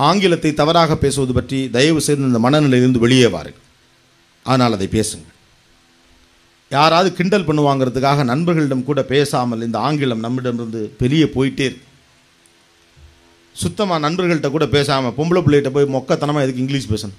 ஆங்கிலத்தை தவறாக பேசுவது பற்றி தயவு செய்து இந்த மனநிலையிலிருந்து வெளியே வாருங்கள். ஆனால் அதை பேசுங்கள். யாராவது கிண்டல் பண்ணுவாங்கிறதுக்காக நண்பர்களிடம் கூட பேசாமல் இந்த ஆங்கிலம் நம்மிடமிருந்து வெளியே போயிட்டே இருக்கு. சுத்தமாக நண்பர்கள்ட்ட கூட பேசாமல் பொம்பளை பிள்ளைகிட்ட போய் மொக்கத்தனமாக எதுக்கு இங்கிலீஷ் பேசணும்?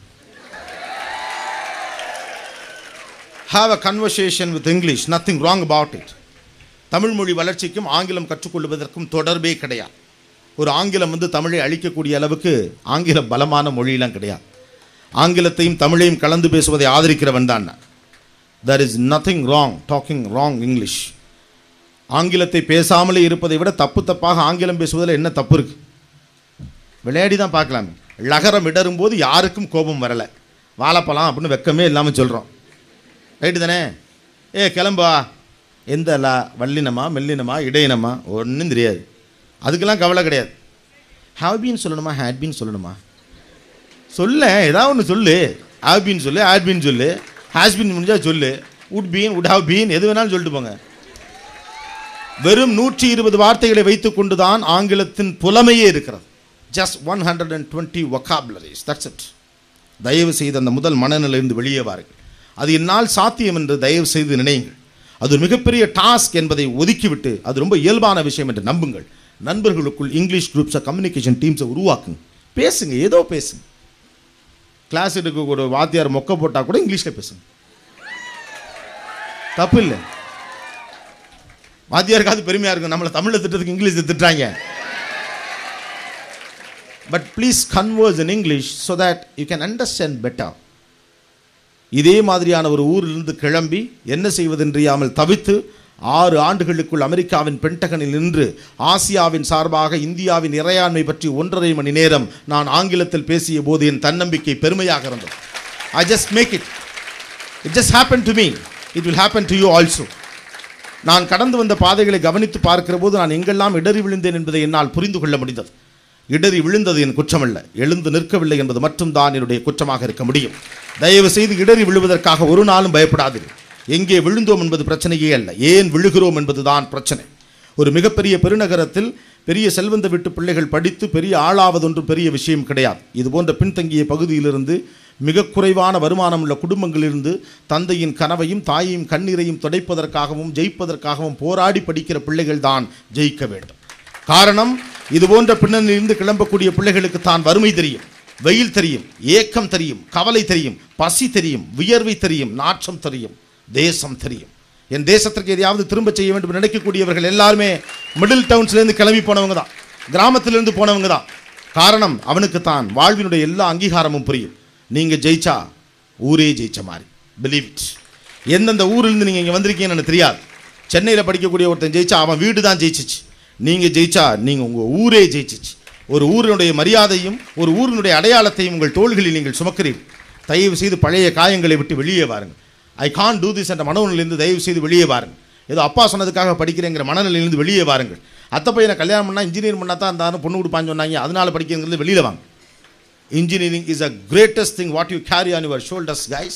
Have a conversation with English, nothing wrong about it. Tamil மொழி வளர்ச்சிக்கும் ஆங்கிலம் கற்றுக்கொள்வதற்கும் தொடர்பே கிடையாது. ஒரு ஆங்கிலம் தமிழை அழிக்கக்கூடிய அளவுக்கு ஆங்கிலம் பலமான மொழியெல்லாம் கிடையாது. ஆங்கிலத்தையும் தமிழையும் கலந்து பேசுவதை ஆதரிக்கிறவன் தான். There is nothing wrong talking wrong English. ஆங்கிலத்தை பேசாமலே இருப்பதை விட தப்பாக ஆங்கிலம் பேசுவதில் என்ன தப்பு இருக்கு? விளையாடி தான் பார்க்கலாமே. லகரம் இடரும் போது யாருக்கும் கோபம் வரலை. வாழைப்பழம் அப்படின்னு வெக்கமே இல்லாமல் சொல்கிறோம். ரைட்டு தானே? கிளம்பா. எந்த வல்லினமா மெல்லினமா இடையினமா ஒன்றும் தெரியாது. அதுக்கெல்லாம் கவலை கிடையாது. ஹாவ் பீன் சொல்லணுமா ஹேட் பீன் சொல்லணுமா? சொல்ல ஏதாவது ஒன்று சொல்லு. ஹாவ் பீன் சொல்லு, ஹேட் பீன் சொல்லு, ஹேஸ் பீன் முடிஞ்சால் சொல்லு, would been, would have been, எது வேணாலும் சொல்லிட்டு போங்க. வெறும் 120 வார்த்தைகளை வைத்துக் கொண்டு தான் ஆங்கிலத்தின் புலமையே இருக்கிறது. Just 120 vocabularies, that's it. தயவு செய்து அந்த முதல் மனநிலையிலிருந்து வெளியே வாருங்கள். அது என்னால் சாத்தியம் என்று தயவு செய்து நினையுங்கள். அது ஒரு மிகப்பெரிய டாஸ்க் என்பதை ஒதுக்கிவிட்டு அது ரொம்ப இயல்பான விஷயம் என்று நம்புங்கள். நண்பர்களுக்குள் இங்கிலீஷ் குரூப்ஸை, கம்யூனிகேஷன் டீம்ஸை உருவாக்குங்க. பேசுங்க, ஏதோ பேசுங்க. கிளாஸ் எடுக்க ஒரு வாத்தியார் மொக்க போட்டால் கூட இங்கிலீஷில் பேசுங்க, தப்பு இல்லை. வாத்தியாருக்காவது பெருமையாக இருக்கும், நம்மளை தமிழில் திட்டத்துக்கு இங்கிலீஷில் திட்டுறாங்க. But please converse in English so that you can understand better. இதே மாதிரியான ஒரு ஊரிலிருந்து கிளம்பி என்ன செய்வதென்றியாமல் தவித்து 6 ஆண்டுகளுக்குள் அமெரிக்காவின் பென்டகனில் நின்று ஆசியாவின் சார்பாக இந்தியாவின் இறையாண்மை பற்றி 1.5 மணி நேரம் நான் ஆங்கிலத்தில் பேசிய போது என் தன்னம்பிக்கை பெருமையாக இருந்தது. I just make it. It just happened to me. It will happen to you also. நான் கடந்து வந்த பாதைகளை கவனித்து பார்க்கிற போது நான் எங்கெல்லாம் இடறி விழுந்தேன் என்பதை என்னால் புரிந்து கொள்ள முடிந்தது. இடறி விழுந்தது என் குற்றமல்ல, எழுந்து நிற்கவில்லை என்பது மட்டும்தான் என்னுடைய குற்றமாக இருக்க முடியும். தயவு செய்து இடறி விழுவதற்காக ஒரு நாளும் பயப்படாதீர்கள். எங்கே விழுந்தோம் என்பது பிரச்சனையே அல்ல, ஏன் விழுகிறோம் என்பதுதான் பிரச்சனை. ஒரு மிகப்பெரிய பெருநகரத்தில் பெரிய செல்வந்த வீட்டு பிள்ளைகள் படித்து பெரிய ஆளாவதொன்று பெரிய விஷயம் கிடையாது. இதுபோன்ற பின்தங்கிய பகுதியிலிருந்து மிக குறைவான வருமானம் உள்ள குடும்பங்களிலிருந்து தந்தையின் கனவையும் தாயையும் கண்ணீரையும் துடைப்பதற்காகவும் ஜெயிப்பதற்காகவும் போராடி படிக்கிற பிள்ளைகள் தான் ஜெயிக்க வேண்டும். காரணம், இதுபோன்ற பின்னணியிலிருந்து கிளம்பக்கூடிய பிள்ளைகளுக்கு தான் வறுமை தெரியும், வெயில் தெரியும், ஏக்கம் தெரியும், கவலை தெரியும், பசி தெரியும், வியர்வை தெரியும், நாற்றம் தெரியும், தேசம் தெரியும். என் தேசத்திற்கு எதையாவது திரும்ப செய்ய வேண்டும் நினைக்கக்கூடியவர்கள் எல்லாருமே மிடில் டவுன்ஸ்லேருந்து கிளம்பி போனவங்க தான், கிராமத்திலிருந்து போனவங்க தான். காரணம், அவனுக்கு தான் வாழ்வினுடைய எல்லா அங்கீகாரமும் புரியும். நீங்கள் ஜெயிச்சா ஊரே ஜெயிச்ச மாதிரி, பிலீவ் இட். எந்தெந்த ஊரிலிருந்து நீங்கள் இங்கே வந்திருக்கீங்கன்னு எனக்கு தெரியாது. சென்னையில் படிக்கக்கூடிய ஒருத்தன் ஜெயிச்சா அவன் வீடு தான் ஜெயிச்சிச்சு. நீங்கள் ஜெயிச்சா நீங்கள் உங்கள் ஊரே ஜெயிச்சிச்சு. ஒரு ஊரினுடைய மரியாதையும் ஒரு ஊரினுடைய அடையாளத்தையும் உங்கள் தோள்களில் நீங்கள் சுமக்கிறீர்கள். தயவு செய்து பழைய காயங்களை விட்டு வெளியே வாருங்கள். ஐ கான் டூ திஸ் என்ற மனநிலையிலிருந்து தயவு செய்து வெளியே வாருங்கள். ஏதோ அப்பா சொன்னதுக்காக படிக்கிறேங்கிற மனநிலையிலிருந்து வெளியே வாருங்கள். அத்தை பையனை கல்யாணம் பண்ணால் இன்ஜினியர் பண்ணால் தான் இருந்தாலும் பொண்ணு கொடுப்பான்னு சொன்னாங்க, அதனால் படிக்கிறங்கிறது வெளியில் வாங்க. Engineering is a greatest thing what you carry on your shoulders guys.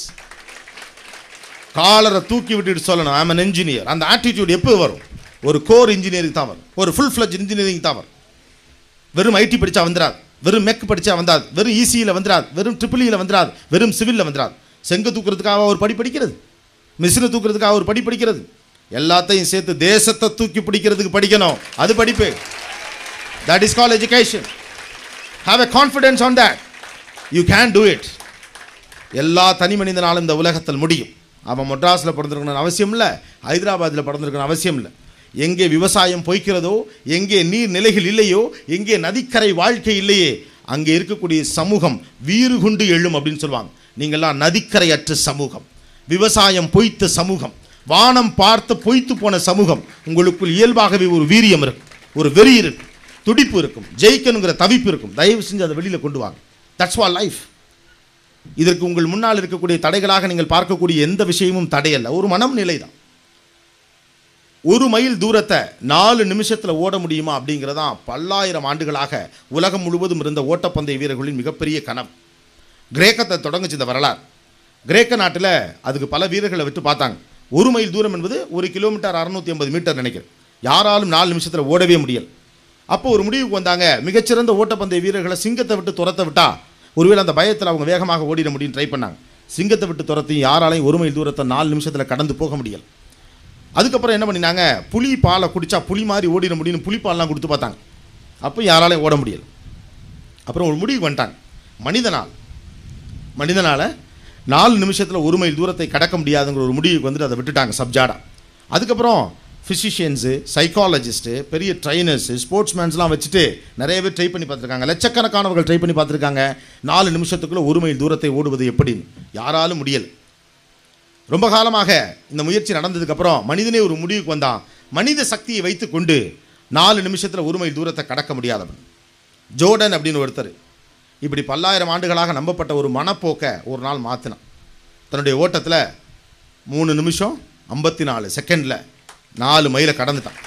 காலரை தூக்கி விட்டுட்டு சொல்லணும் ஐ அம் an engineer. அந்த ஆட்டிடியூட் எப்போ வரும்? ஒரு கோர் இன்ஜினியரிங் தான் வரும், ஒரு ஃபுல் ஃப்ளட்ஜ் இன்ஜினியரிங் தான் வரும். வெறும் ஐடி படித்தா வந்துடாது, வெறும் மெக் படித்தா வந்தாது, வெறும் இசியில் வந்துடாது, வெறும் ட்ரிபிளியில் வந்துடாது, வெறும் சிவிலில் வந்துடாது. செங்க தூக்குறதுக்காக ஒரு படி படிக்கிறது, மிஷினை தூக்குறதுக்காக ஒரு படி படிக்கிறது, எல்லாத்தையும் சேர்த்து தேசத்தை தூக்கி பிடிக்கிறதுக்கு படிக்கணும். அது படிப்பு. That is called education. Have a confidence on that. You can do it. எல்லா தனி மனிதனாலும் இந்த உலகத்தில் முடியும். அவன் மெட்ராஸில் பிறந்திருக்கணும்னு அவசியம் இல்லை, ஹைதராபாத்தில் பிறந்திருக்கணும் அவசியம் இல்லை. எங்கே விவசாயம் பொய்க்கிறதோ, எங்கே நீர் நிலைகள் இல்லையோ, எங்கே நதிக்கரை வாழ்க்கை இல்லையே, அங்கே இருக்கக்கூடிய சமூகம் வீறு கொண்டு எழும் அப்படின்னு சொல்லுவாங்க. நீங்கள்லாம் நதிக்கரையற்ற சமூகம், விவசாயம் பொய்த்த சமூகம், வானம் பார்த்து பொய்த்து போன சமூகம். உங்களுக்குள் இயல்பாகவே ஒரு வீரியம் இருக்கும், ஒரு வெறி இருக்கும், துடிப்பு இருக்கும், ஜெயிக்கணுங்கிற தவிப்பு இருக்கும். தயவு செஞ்சு அதை வெளியில் கொண்டு வாங்க. That's what life. இதற்கு உங்கள் முன்னால் இருக்கக்கூடிய தடைகளாக நீங்கள் பார்க்கக்கூடிய எந்த விஷயமும் தடையல்ல, ஒரு மனநிலை தான். 1 மைல் தூரத்தை 4 நிமிஷத்தில் ஓட முடியுமா அப்படிங்கிறதான் பல்லாயிரம் ஆண்டுகளாக உலகம் முழுவதும் இருந்த ஓட்டப்பந்தய வீரர்களின் மிகப்பெரிய கனவு. கிரேக்கத்தை தொடங்குச்சு இந்த வரலாறு. கிரேக்க நாட்டில் அதுக்கு பல வீரர்களை விட்டு பார்த்தாங்க. 1 மைல் தூரம் என்பது 1 கிலோமீட்டர் 680 மீட்டர் நினைக்கிறேன். யாராலும் 4 நிமிஷத்தில் ஓடவே முடியல. அப்போ ஒரு முடிவுக்கு வந்தாங்க, மிகச்சிறந்த ஓட்டப்பந்தய வீரர்களை சிங்கத்தை விட்டு துரத்த விட்டா ஒருவேளை அந்த பயத்தில் அவங்க வேகமாக ஓடிட முடியும் ட்ரை பண்ணாங்க. சிங்கத்தை விட்டு துரத்தி யாராலையும் 1 மைல் தூரத்தை 4 நிமிஷத்தில் கடந்து போக முடியல. அதுக்கப்புறம் என்ன பண்ணினாங்க, புலி பாலை குடித்தா புலி மாதிரி ஓடிட முடியும்னு புலிப்பாலெலாம் கொடுத்து பார்த்தாங்க. அப்போ யாராலையும் ஓட முடியல. அப்புறம் ஒரு முடிவுக்கு வந்துட்டாங்க, மனிதனால் 4 நிமிஷத்தில் 1 மைல் தூரத்தை கடக்க முடியாதுங்கிற ஒரு முடிவுக்கு வந்துட்டு அதை விட்டுட்டாங்க சப்ஜாடா. அதுக்கப்புறம் ஃபிசிஷியன்ஸு, சைக்காலஜிஸ்ட்டு, பெரிய ட்ரைனர்ஸு, ஸ்போர்ட்ஸ்மேன்ஸ்லாம் வச்சுட்டு நிறைய பேர் ட்ரை பண்ணி பார்த்துருக்காங்க. லட்சக்கணக்கானவர்கள் ட்ரை பண்ணி பார்த்துருக்காங்க 4 நிமிஷத்துக்குள்ளே 1 மைல் தூரத்தை ஓடுவது எப்படின்னு. யாராலும் முடியலை. ரொம்ப காலமாக இந்த முயற்சி நடந்ததுக்கப்புறம் மனிதனே ஒரு முடிவுக்கு வந்தான், மனித சக்தியை வைத்து கொண்டு 4 நிமிஷத்தில் 1 மைல் தூரத்தை கடக்க முடியாதவன் ஜோர்டன் அப்படின்னு ஒருத்தர். இப்படி பல்லாயிரம் ஆண்டுகளாக நம்பப்பட்ட ஒரு மனப்போக்கை ஒரு நாள் மாற்றினான். தன்னுடைய ஓட்டத்தில் 3 நிமிஷம் 54 செகண்டில் 4 மைலை கடந்துட்டான்.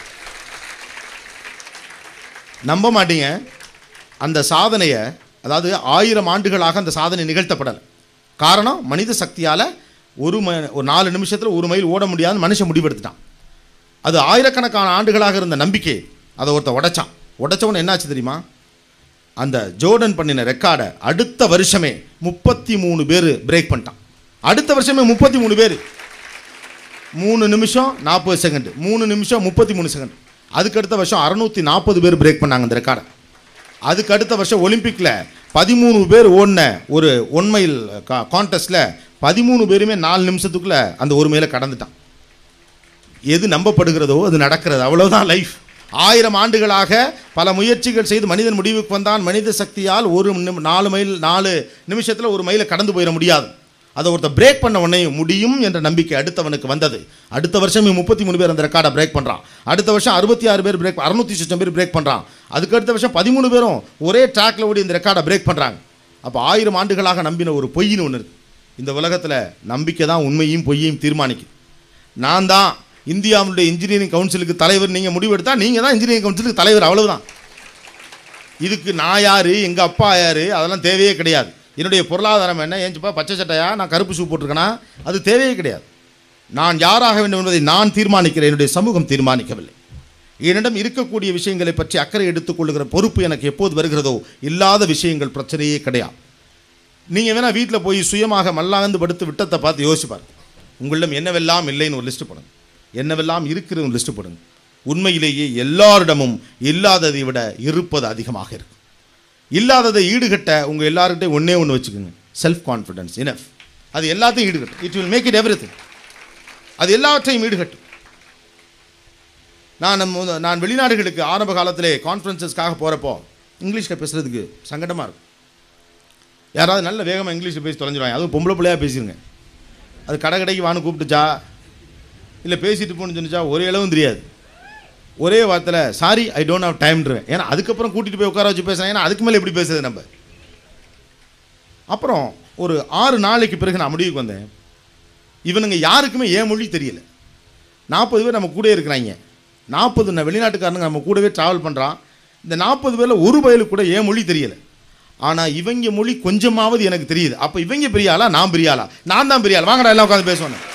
நம்ப மாட்டீங்க, அந்த சாதனையை, அதாவது 1000 ஆண்டுகளாக அந்த சாதனை நிகழ்த்தப்படலை. காரணம், மனித சக்தியால் ஒரு 4 நிமிஷத்தில் 1 மைல் ஓட முடியாதுன்னு மனுஷன் முடிவெடுத்துட்டான். அது ஆயிரக்கணக்கான ஆண்டுகளாக இருந்த நம்பிக்கை அதை ஒருத்த உடைச்சவன் என்னாச்சு தெரியுமா, அந்த ஜோர்டன் பண்ணின ரெக்கார்டை அடுத்த வருஷமே 33 பேர் பிரேக் பண்ணிட்டான். அடுத்த வருஷமே 33 பேர் 3 நிமிஷம் 40 செகண்ட், 3 நிமிஷம் 33 செகண்ட். அதுக்கு அடுத்த வருஷம் 640 பேர் பிரேக் பண்ணாங்க அந்த ரெக்கார்டை. அதுக்கு அடுத்த வருஷம் ஒலிம்பிக்கில் 13 பேர் ஓடின ஒரு 1 மைல் கான்டெஸ்ட்டில் 13 பேருமே 4 நிமிஷத்துக்குள்ளே அந்த 1 மைலை கடந்துட்டான். எது நம்பப்படுகிறதோ அது நடக்கிறது, அவ்வளோதான் லைஃப். 1000 ஆண்டுகளாக பல முயற்சிகள் செய்து மனிதன் முடிவுக்கு வந்தான், மனித சக்தியால் 4 நிமிஷத்தில் 1 மைலை கடந்து போயிட முடியாது. அதை ஒருத்தர் பிரேக் பண்ண உடனே முடியும் என்ற நம்பிக்கை அடுத்தவனுக்கு வந்தது. அடுத்த வருஷம் 33 பேர் அந்த ரெக்கார்டை பிரேக் பண்ணுறான். அடுத்த வருஷம் 66 பேர் 600 பேர் பிரேக் பண்ணுறான். அதுக்கு அடுத்த வருஷம் 13 பேரும் ஒரே ட்ராக்ல ஓடி இந்த ரெக்கார்டை பிரேக் பண்ணுறாங்க. அப்போ 1000 ஆண்டுகளாக நம்பின ஒரு பொய்ன்னு ஒன்று இருக்குது. இந்த உலகத்தில் நம்பிக்கை தான் உண்மையும் பொய்யையும் தீர்மானிக்குது. நான் தான் இந்தியாவுடைய இன்ஜினியரிங் கவுன்சிலுக்கு தலைவர், நீங்கள் முடிவெடுத்தா நீங்கள் தான் இன்ஜினியரிங் கவுன்சிலுக்கு தலைவர், அவ்வளவுதான். இதுக்கு நான் யார், எங்கள் அப்பா யார், அதெல்லாம் தேவையே கிடையாது. என்னுடைய பொருளாதாரம் என்ன, ஏன்ச்சுப்பா பச்சை சட்டையா, நான் கருப்பு ஷூ போட்டிருக்கேனா, அது தேவையே கிடையாது. நான் யாராக வேண்டும் என்பதை நான் தீர்மானிக்கிறேன், என்னுடைய சமூகம் தீர்மானிக்கவில்லை. என்னிடம் இருக்கக்கூடிய விஷயங்களை பற்றி அக்கறை எடுத்துக்கொள்ளுகிற பொறுப்பு எனக்கு எப்போது வருகிறதோ இல்லாத விஷயங்கள் பிரச்சனையே கிடையாது. நீங்கள் வேணால் வீட்டில் போய் சுயமாக மல்லாந்து படுத்து விட்டத்தை பார்த்து யோசிப்பார். உங்களிடம் என்னவெல்லாம் இல்லைன்னு ஒரு லிஸ்ட்டு போடுங்க, என்னவெல்லாம் இருக்கிறது ஒரு லிஸ்ட்டு போடுங்க. உண்மையிலேயே எல்லாரிடமும் இல்லாததை விட இருப்பது அதிகமாக இருக்கும். இல்லாததை ஈடுகட்ட உங்கள் எல்லாருக்கிட்டையும் ஒன்று வச்சுக்கோங்க, செல்ஃப் கான்ஃபிடன்ஸ் இனஃப். அது எல்லாத்தையும் ஈடுகட்டும். It will make it everything. அது எல்லாவற்றையும் ஈடுகட்டும். நான் வெளிநாடுகளுக்கு ஆரம்ப காலத்திலே கான்ஃபரன்ஸஸ்க்காக போகிறப்போ இங்கிலீஷில் பேசுகிறதுக்கு சங்கடமாக இருக்கும். யாராவது நல்ல வேகமாக இங்கிலீஷில் பேசி தொலைஞ்சிடுவாங்க. அதுவும் பொம்பளை பிள்ளையாக பேசிடுங்க. அது கடைக்கு வான்னு கூப்பிட்டுச்சா இல்லை பேசிட்டு போன்னு சொன்னிச்சா ஒரே அளவும் தெரியாது. ஒரே வார்த்தையில் சாரி ஐ டோன்ட் ஹவ் டைம்ன்றேன். ஏன்னா அதுக்கப்புறம் கூட்டிகிட்டு போய் உட்கார வச்சு பேசுகிறேன். ஏன்னா அதுக்கு மேலே எப்படி பேசுறது நம்ம. அப்புறம் ஒரு 6 நாளைக்கு பிறகு நான் முடிவுக்கு வந்தேன், இவனுங்க யாருக்குமே ஏன் மொழி தெரியல. 40 பேர் நம்ம கூட இருக்கிறாங்க, 40 வெளிநாட்டுக்காரனுங்க நம்ம கூடவே ட்ராவல் பண்ணுறான். இந்த 40 பேரில் ஒரு பயலுக்கு கூட ஏன் மொழி தெரியலை. ஆனால் இவங்க மொழி கொஞ்சமாவது எனக்கு தெரியுது. அப்போ இவங்க பெரிய ஆளா, நான் பெரிய ஆளா? நான் தான் பெரிய ஆள், வாங்கடா எல்லாம் உட்காந்து பேசுவேன்.